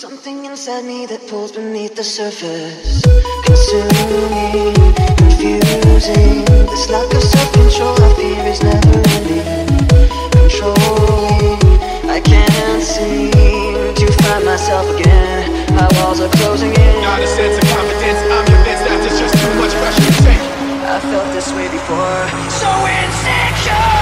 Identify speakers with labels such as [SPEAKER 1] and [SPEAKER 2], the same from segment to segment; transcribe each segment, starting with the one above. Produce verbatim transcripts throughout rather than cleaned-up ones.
[SPEAKER 1] Something inside me that pulls beneath the surface, consuming, confusing. This lack of self-control I fear is never ending, controlling. I can't seem to find myself again. My walls are closing in.
[SPEAKER 2] Not a sense of confidence, I'm convinced that there's just too much pressure to take.
[SPEAKER 1] I felt this way before, so insecure.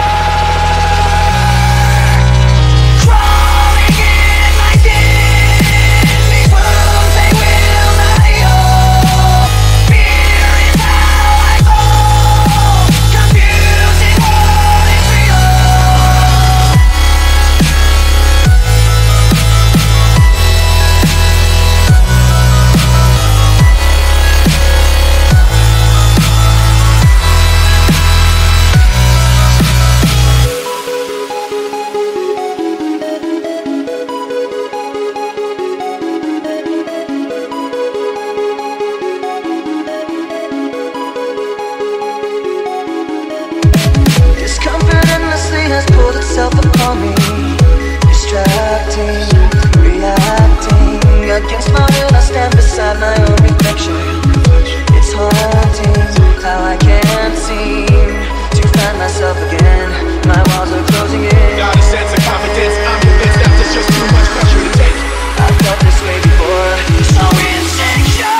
[SPEAKER 1] Has pulled itself upon me, distracting, reacting. Against my will I stand beside my own reflection. It's haunting how I can't seem to find myself again. My walls are closing in.
[SPEAKER 2] Got a sense of confidence, I'm convinced that there's just too much pressure to take.
[SPEAKER 1] I felt this way before, so insecure.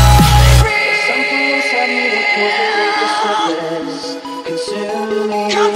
[SPEAKER 1] Consuming.